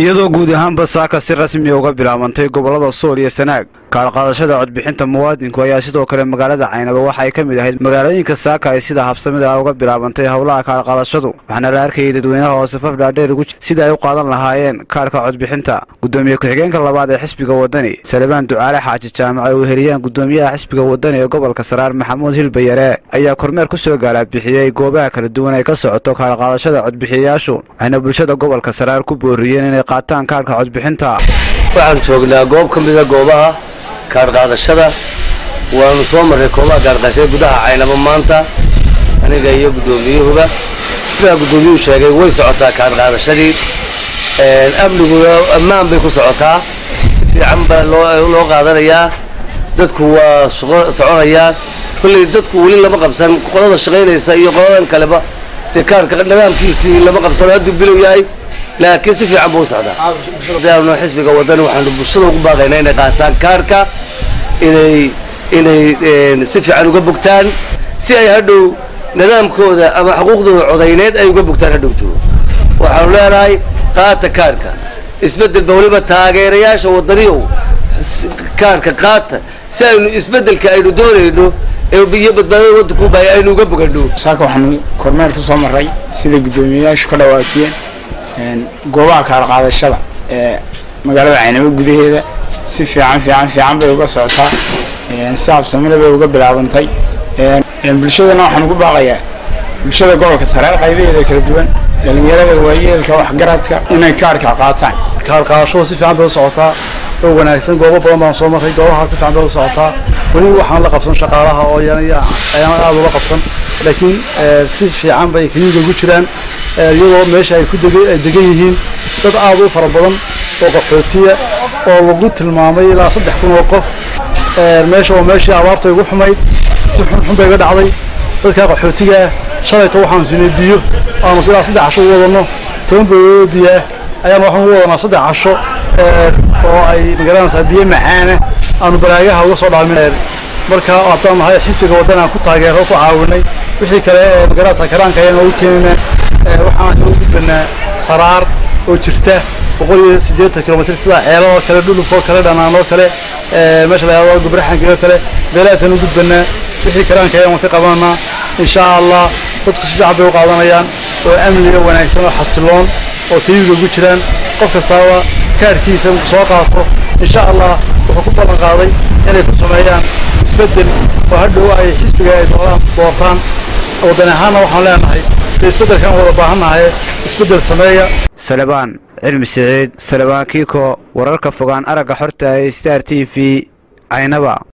iyadoo guud ahaanba saaka si rasmi uga bilaabantay gobolada Sool iyo Sanaag kaar qaadashada codbixinta muwaadinku ayaa sidoo kale magaalada Caynaba waxa ay kamid ahayd magaalooyinka saaka ay sida habsamida uga bilaabantay hawlaha kaar qaadashadu waxaana la arkay dadweynaha oo safaf dhaadheer ugu sida ay u qaadan lahaayeen kaarka codbixinta gudoomiye ku-xigeenka labaad ee xisbiga wadani Salebaan Ducaale Xaaji Jaamac ay u heliyeen gudoomiyaha xisbiga wadani ee gobolka Saraar Maxamuud Hilbayare ayaa kormeer ku soo gaala bixiyay goobaha kala duwan ay ka socoto kaar qaadashada codbixiyayaashu waxaana bulshada gobolka Saraar ku booriyeen inay qaataan kaarka codbixinta waxaan joognaa goob ka mid ah goobaha kaar qaadashada waanu soo maray goobaha kaar qaadashada gudaha Caynaba maanta aniga iyo gudoomiyuhuba sida gudoomiyuhu sheegay way socotaa kaar qaadashadii amniguna ammaan bay ku socotaa si fiican baa loo qaadanayaa dadku waa soconaya kulli dadku wali lama qabsan qolada shaqeynaysa iyo qoladan kaleba kaarka nidaamkiisii lama qabsan haduu bilow yahay laakiin si fiican buu socdaa dadaalno xisbiga wadani waxaan bulshada ugu baaqaynaa inay qaataan kaarka inay si fiican uga bogtaan si ay hadhow nidaamkooda ama xuquuqdooda codayneed ay uga bogtaan hadhowto waxaanu leenahay qaata kaarka isbeddelba waliba taageerayaasha wadaniyow kaarka qaata si aynu isbeddelka aynu doonayno iyo badbaadada waddanku baa aynu uga boganno saaka waxaan kormeer ku soo maray sida gudoomiyayaashu ka dhawaatiyeen goobaha kaar qaadashada ee magaalada Caynaba gudaheeda si fiican bay uga socotaa si habsamina bay uga bilaabantay bulshadana waxaan ugu baaqayaa bulshada gobolka Saraar qaybaheeda kala duwan dhalinyarada waayeelka wax garadka inay kaarka qaataan kaar qaadashada si fiican bay u socotaa oo wanaagsan goobo badan baan soo maray goobaha si fiican bay u socotaa wali waxaan la qabsan shaqaalaha oo ayaan aad uga qabsan laakiin si fiican bay kiyuga ugu jiraan iyadoo meesha ay ku degan yihiin dad aad u fara badan oo qaxootiya oo lagu tilmaamay ilaa 3,000 oo qof meeshii abaarta ugu xumayd si xun bay ga dhacday dadka qaxootiga shalayto waxaan siinay biyo aan ilaa 3 casho wadano toonboo biyo ayaan waxaan u wadanaa 3 casho oo ay magaalada biyo macaan aanu baraagaha uga soo dhaamin marka waxaan nahay xisbiga wadana ku taageero ku caawinay wixii kale magaalada karaanka ayaan u keenay waxaan u gudbinaa Saraar oo jirta 180 kilomitir sida ceelada kale dhulkoo kale dhanaanoo kale meesha la yiraahdo gubraxanka kale beelaasaan u gudbinaa wixii karaanka ayaan ka qabanaa insha Allah dadku si fiican bay u qaadanayaan oo amniga wanaagsan oo xasiloon oo kiyuga ugu jiraan qof kasta kaarkiisa uu soo qaato insha Allah wuxuu ku balan qaaday inay ku sameeyaan isbedel oo hadhow ay xisbiga ay doortaan wadan ahaan waxaan leenahay isbedelkan wada baahanahay isbedel sameeya Salebaan Cilmi Saciid Salebaan Kiiko wararka fogaan araga xorta ee Star TV Caynaba.